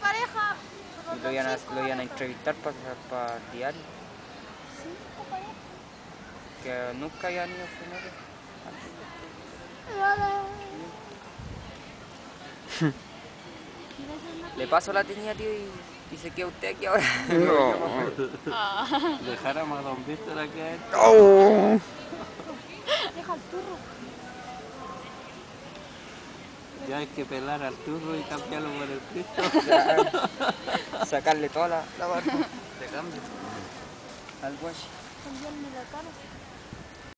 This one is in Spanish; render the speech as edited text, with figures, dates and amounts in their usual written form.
pareja. Y lo iban a entrevistar para el diario. Sí, pareja. Que nunca habían ido con él antes. Le paso la tenía, tío, y se queda usted aquí ahora. No. Dejáramos a Don Víctor aquí adentro. Oh. Deja el turro. Ya hay que pelar al turro y cambiarlo por el Cristo. Sacarle toda la barba de cambio al güey. Cambiarme la cara.